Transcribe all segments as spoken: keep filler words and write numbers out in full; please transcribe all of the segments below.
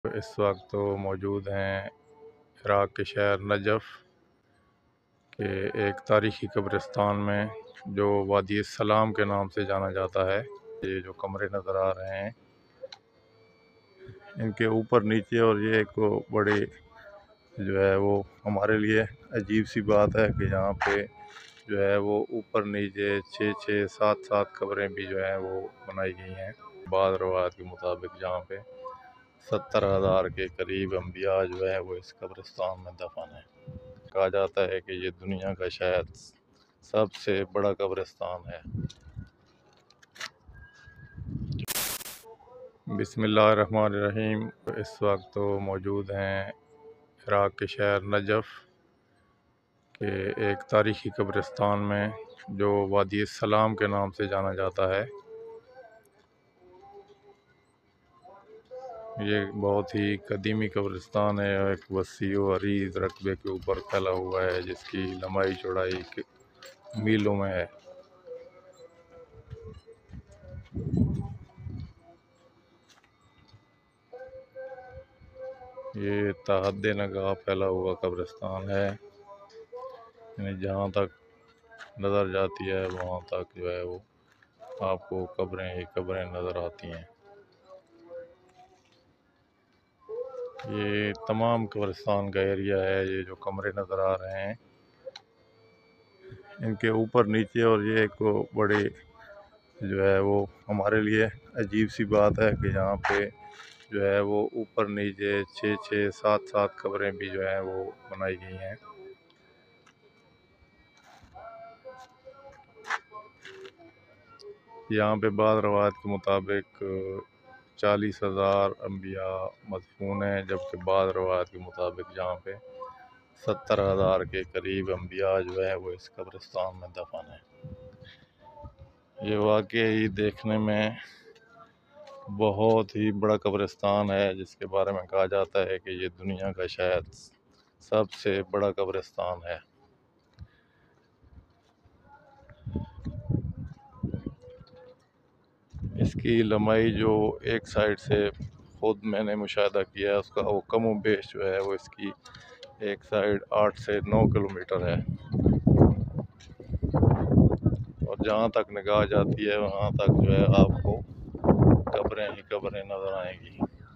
اس وقت تو موجود ہیں عراق کے شہر نجف کے ایک تاریخی قبرستان میں جو وادی السلام کے نام سے جانا جاتا ہے۔ یہ جو کمرے نظر آ رہے ہیں ان کے اوپر نیچے، اور یہ ایک بڑی جو ہے وہ ہمارے لیے عجیب سی بات ہے کہ یہاں پہ جو ہے وہ اوپر نیچے چھ چھ سات سات قبریں بھی جو ہیں وہ بنائی گئی ہیں۔ بعض روایات کے مطابق یہاں پہ ستر ہزار کے قریب انبیاء جو ہے وہ اس قبرستان میں دفن ہیں۔ کہا جاتا ہے کہ یہ دنیا کا شاید سب سے بڑا قبرستان ہے۔ بسم اللہ الرحمن الرحیم۔ اس وقت تو موجود ہیں عراق کے شہر نجف کے ایک تاریخی قبرستان میں جو وادی السلام کے نام سے جانا جاتا ہے۔ یہ بہت ہی قدیمی قبرستان ہے اور ایک وسیع و عریض رقبے کے اوپر پھیلا ہوا ہے جس کی لمبائی چوڑائی میلوں میں ہے۔ یہ تحد نگاہ پھیلا ہوا قبرستان ہے، یعنی جہاں تک نظر جاتی ہے وہاں تک جو ہے وہ آپ کو قبریں ہی قبریں نظر آتی ہیں۔ یہ تمام قبرستان کا ایریا ہے۔ یہ جو کمرے نظر آ رہے ہیں ان کے اوپر نیچے، اور یہ ایک بڑی جو ہے وہ ہمارے لیے عجیب سی بات ہے کہ یہاں پہ جو ہے وہ اوپر نیچے چھ چھ سات سات قبریں بھی جو ہیں وہ بنائی گئی ہیں۔ یہاں پہ بعض روایت کے مطابق چالیس ہزار انبیاء مدفون ہیں، جبکہ بعض روایت کے مطابق یہاں پہ ستر ہزار کے قریب انبیاء جو ہے وہ اس قبرستان میں دفن ہیں۔ یہ واقعی دیکھنے میں بہت ہی بڑا قبرستان ہے جس کے بارے میں کہا جاتا ہے کہ یہ دنیا کا شاید سب سے بڑا قبرستان ہے۔ اس کی لمبائی جو ایک سائڈ سے خود میں نے مشاہدہ کیا ہے اس کا وہ کم و بیش جو ہے وہ اس کی ایک سائڈ آٹھ سے نو کلومیٹر ہے، اور جہاں تک نگاہ جاتی ہے وہاں تک جو ہے آپ کو قبریں ہی قبریں نظر آئیں گی۔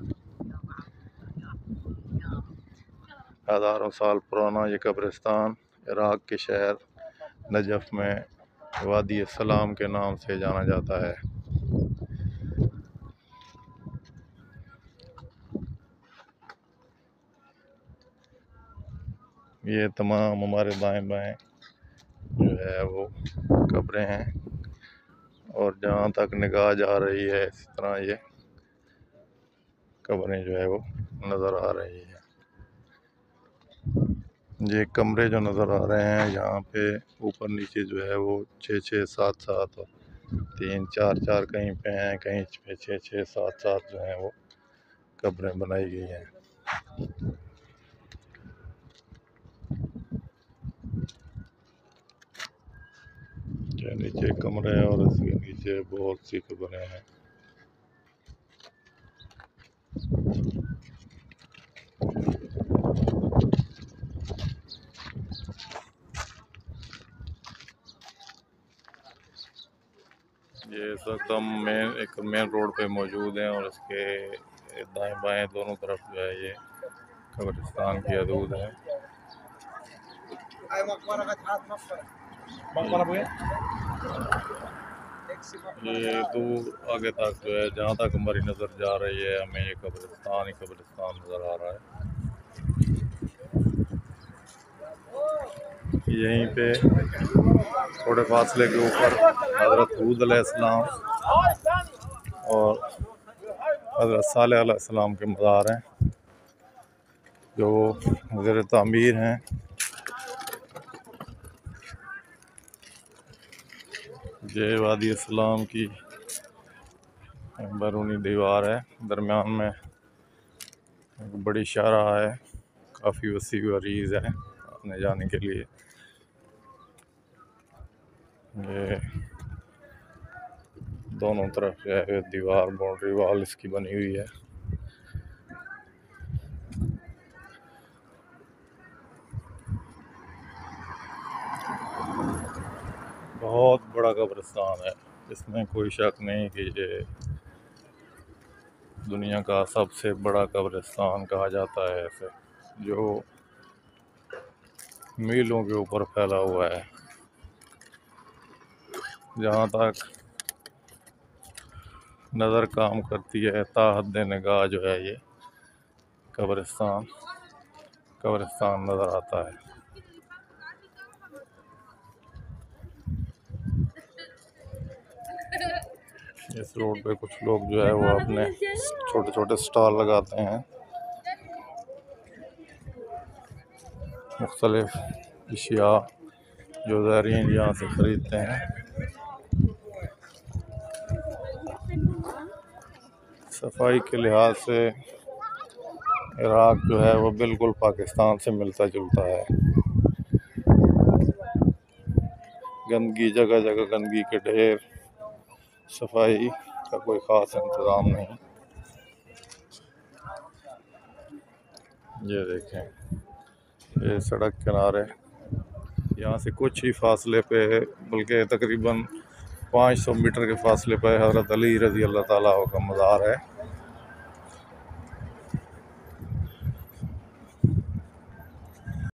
ہزاروں سال پرانا یہ قبرستان عراق کے شہر نجف میں وادی السلام کے نام سے جانا جاتا ہے۔ یہ تمام ہمارے دائیں بائیں جو ہے وہ قبریں ہیں، اور جہاں تک نگاہ جا رہی ہے اسی طرح یہ قبریں جو ہے وہ نظر آ رہی ہیں۔ یہ کمرے جو نظر آ رہے ہیں یہاں پہ اوپر نیچے جو ہے وہ چھ چھ سات سات اور تین چار چار کہیں پہ ہیں، کہیں پہ چھ چھ سات سات جو ہیں وہ قبریں بنائی گئی ہیں۔ یہ نیچے کمرے ہیں اور اس کے نیچے بہت سی قبریں ہیں۔ یہ اس وقت ہم مین ایک مین روڈ پہ موجود ہیں، اور اس کے دائیں بائیں دونوں طرف جو ہے یہ قبرستان کی حدود ہے۔ یہ دور آگے تک جو ہے جہاں تک ہماری نظر جا رہی ہے ہمیں یہ قبرستان ہی قبرستان نظر آ رہا ہے۔ یہیں پہ تھوڑے فاصلے کے اوپر حضرت حود علیہ السلام اور حضرت صالح علیہ السلام کے مزار ہیں جو زیر تعمیر ہیں۔ یہ وادی السلام کی بیرونی دیوار ہے، درمیان میں ایک بڑی شاہراہ ہے، کافی وسیع و عریض ہے آنے جانے کے لیے۔ یہ دونوں طرف جو ہے دیوار باؤنڈری وال اس کی بنی ہوئی ہے۔ قبرستان ہے، اس میں کوئی شک نہیں کہ یہ دنیا کا سب سے بڑا قبرستان کہا جاتا ہے اسے، جو میلوں کے اوپر پھیلا ہوا ہے۔ جہاں تک نظر کام کرتی ہے تا حد نگاہ جو ہے یہ قبرستان قبرستان نظر آتا ہے۔ اس روڈ پہ کچھ لوگ جو ہے وہ اپنے چھوٹے چھوٹے سٹال لگاتے ہیں، مختلف اشیاء جو زائرین یہاں سے خریدتے ہیں۔ صفائی کے لحاظ سے عراق جو ہے وہ بالکل پاکستان سے ملتا جلتا ہے۔ گندگی جگہ جگہ گندگی کے ڈھیر، صفائی کا کوئی خاص انتظام نہیں۔ یہ دیکھیں، یہ سڑک کنارے یہاں سے کچھ ہی فاصلے پہ، بلکہ تقریباً پانچ سو میٹر کے فاصلے پہ حضرت علی رضی اللہ تعالیٰ کا مزار ہے۔